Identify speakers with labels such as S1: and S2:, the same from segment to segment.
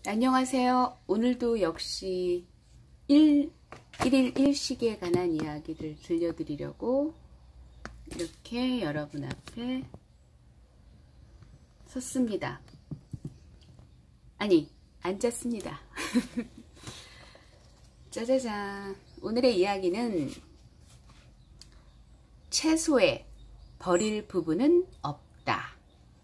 S1: 안녕하세요. 오늘도 역시 1일 1식에 관한 이야기를 들려드리려고 이렇게 여러분 앞에 섰습니다. 아니, 앉았습니다. 짜자잔. 오늘의 이야기는 채소에 버릴 부분은 없다.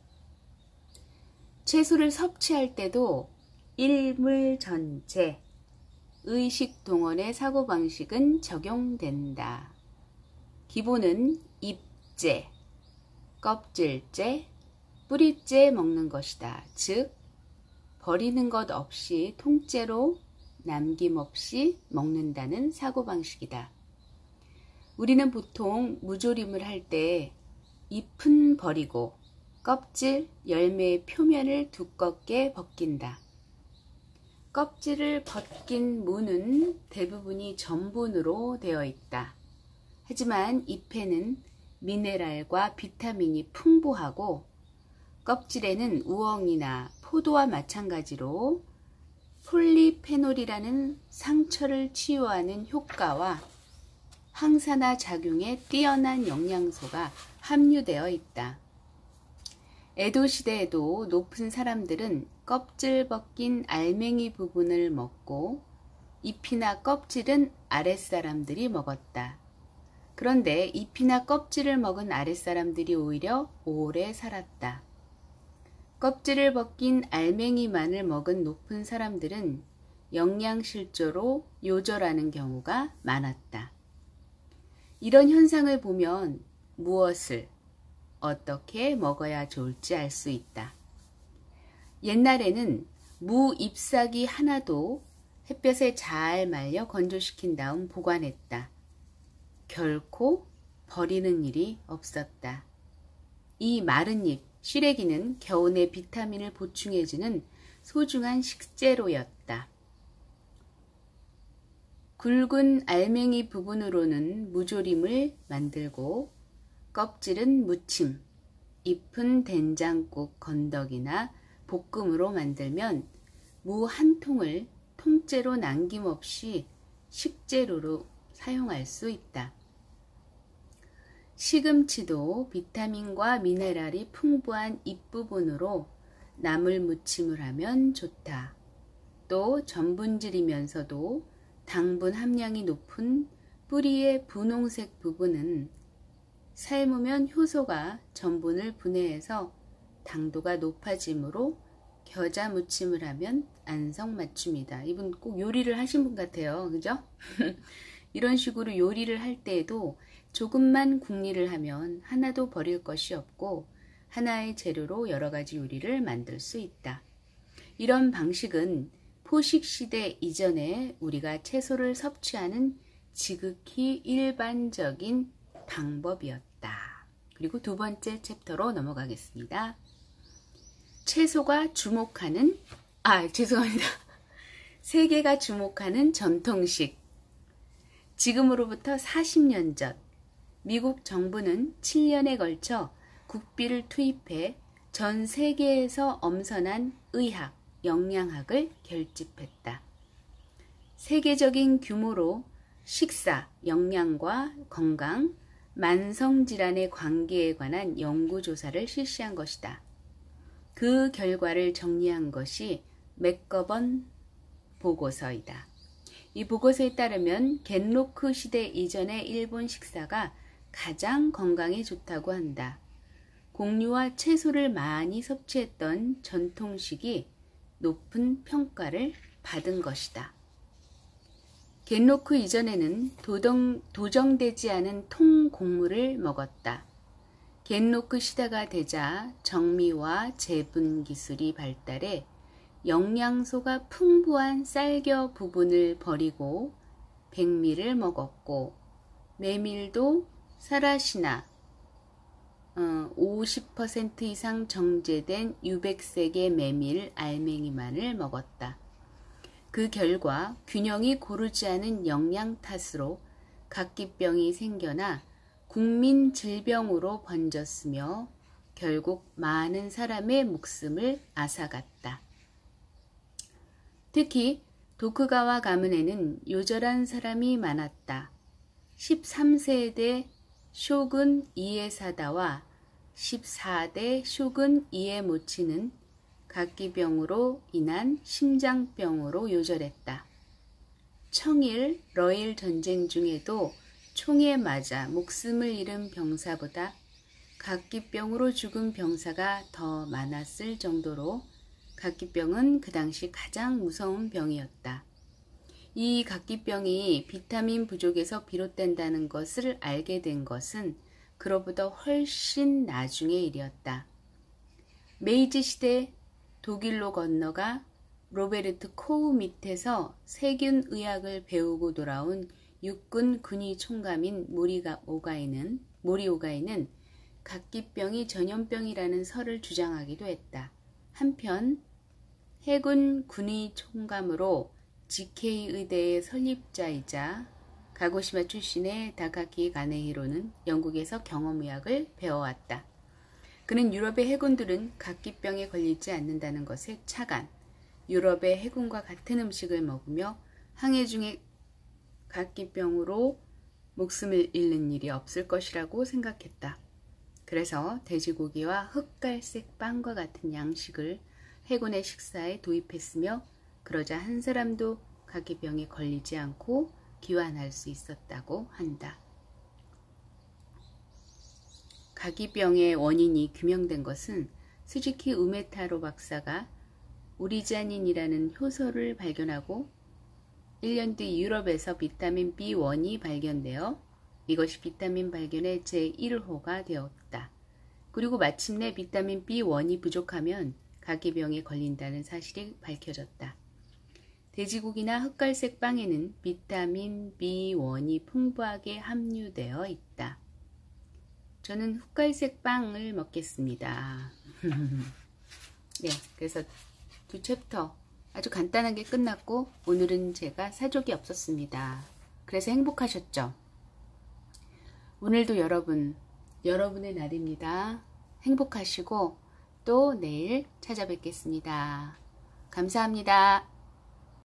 S1: 채소를 섭취할 때도 일물 전체, 의식 동원의 사고방식은 적용된다. 기본은 잎째, 껍질째, 뿌리째 먹는 것이다. 즉, 버리는 것 없이 통째로 남김없이 먹는다는 사고방식이다. 우리는 보통 무조림을 할 때 잎은 버리고 껍질, 열매의 표면을 두껍게 벗긴다. 껍질을 벗긴 무는 대부분이 전분으로 되어 있다. 하지만 잎에는 미네랄과 비타민이 풍부하고 껍질에는 우엉이나 포도와 마찬가지로 폴리페놀이라는 상처를 치유하는 효과와 항산화 작용에 뛰어난 영양소가 함유되어 있다. 에도 시대에도 높은 사람들은 껍질 벗긴 알맹이 부분을 먹고 잎이나 껍질은 아랫사람들이 먹었다. 그런데 잎이나 껍질을 먹은 아랫사람들이 오히려 오래 살았다. 껍질을 벗긴 알맹이만을 먹은 높은 사람들은 영양실조로 요절하는 경우가 많았다. 이런 현상을 보면 무엇을 어떻게 먹어야 좋을지 알 수 있다. 옛날에는 무 잎사귀 하나도 햇볕에 잘 말려 건조시킨 다음 보관했다. 결코 버리는 일이 없었다. 이 마른 잎, 시래기는 겨우내 비타민을 보충해주는 소중한 식재료였다. 굵은 알맹이 부분으로는 무조림을 만들고 껍질은 무침, 잎은 된장국 건더기나 볶음으로 만들면 무 한 통을 통째로 남김없이 식재료로 사용할 수 있다. 시금치도 비타민과 미네랄이 풍부한 잎부분으로 나물 무침을 하면 좋다. 또 전분질이면서도 당분 함량이 높은 뿌리의 분홍색 부분은 삶으면 효소가 전분을 분해해서 당도가 높아지므로 겨자 무침을 하면 안성맞춤이다. 이분 꼭 요리를 하신 분 같아요. 그죠? 이런 식으로 요리를 할 때에도 조금만 궁리를 하면 하나도 버릴 것이 없고 하나의 재료로 여러 가지 요리를 만들 수 있다. 이런 방식은 포식시대 이전에 우리가 채소를 섭취하는 지극히 일반적인 방법이었다. 그리고 두 번째 챕터로 넘어가겠습니다. 채소가 주목하는, 세계가 주목하는 전통식. 지금으로부터 40년 전, 미국 정부는 7년에 걸쳐 국비를 투입해 전 세계에서 엄선한 의학, 영양학을 결집했다. 세계적인 규모로 식사, 영양과 건강, 만성질환의 관계에 관한 연구조사를 실시한 것이다. 그 결과를 정리한 것이 맥거번 보고서이다. 이 보고서에 따르면 겐로크 시대 이전의 일본 식사가 가장 건강에 좋다고 한다. 곡류와 채소를 많이 섭취했던 전통식이 높은 평가를 받은 것이다. 겐로크 이전에는 도정되지 않은 통곡물을 먹었다. 겐로크 시대가 되자 정미와 제분 기술이 발달해 영양소가 풍부한 쌀겨 부분을 버리고 백미를 먹었고 메밀도 사라시나 50% 이상 정제된 유백색의 메밀 알맹이만을 먹었다. 그 결과 균형이 고르지 않은 영양 탓으로 각기병이 생겨나 국민 질병으로 번졌으며 결국 많은 사람의 목숨을 앗아갔다. 특히 도쿠가와 가문에는 요절한 사람이 많았다. 13세대 쇼군 이에사다와 14대 쇼군 이에모치는 각기병으로 인한 심장병으로 요절했다. 청일, 러일 전쟁 중에도 총에 맞아 목숨을 잃은 병사보다 각기병으로 죽은 병사가 더 많았을 정도로 각기병은 그 당시 가장 무서운 병이었다. 이 각기병이 비타민 부족에서 비롯된다는 것을 알게 된 것은 그로부터 훨씬 나중의 일이었다. 메이지 시대 독일로 건너가 로베르트 코우 밑에서 세균 의학을 배우고 돌아온 육군 군의 총감인 모리 오가이는 각기병이 전염병이라는 설을 주장하기도 했다. 한편 해군 군의 총감으로 GK 의대의 설립자이자 가고시마 출신의 다카키 가네히로는 영국에서 경험의학을 배워왔다. 그는 유럽의 해군들은 각기병에 걸리지 않는다는 것에 착안, 유럽의 해군과 같은 음식을 먹으며 항해 중에 각기병으로 목숨을 잃는 일이 없을 것이라고 생각했다. 그래서 돼지고기와 흑갈색 빵과 같은 양식을 해군의 식사에 도입했으며 그러자 한 사람도 각기병에 걸리지 않고 귀환할 수 있었다고 한다. 각기병의 원인이 규명된 것은 스즈키 우메타로 박사가 우리자닌이라는 효소를 발견하고 1년 뒤 유럽에서 비타민 B1이 발견되어 이것이 비타민 발견의 제1호가 되었다. 그리고 마침내 비타민 B1이 부족하면 각기병에 걸린다는 사실이 밝혀졌다. 돼지고기나 흑갈색 빵에는 비타민 B1이 풍부하게 함유되어 있다. 저는 흑갈색 빵을 먹겠습니다. 네, 그래서 두 챕터 아주 간단하게 끝났고 오늘은 제가 사족이 없었습니다. 그래서 행복하셨죠? 오늘도 여러분의 날입니다. 행복하시고 또 내일 찾아뵙겠습니다. 감사합니다.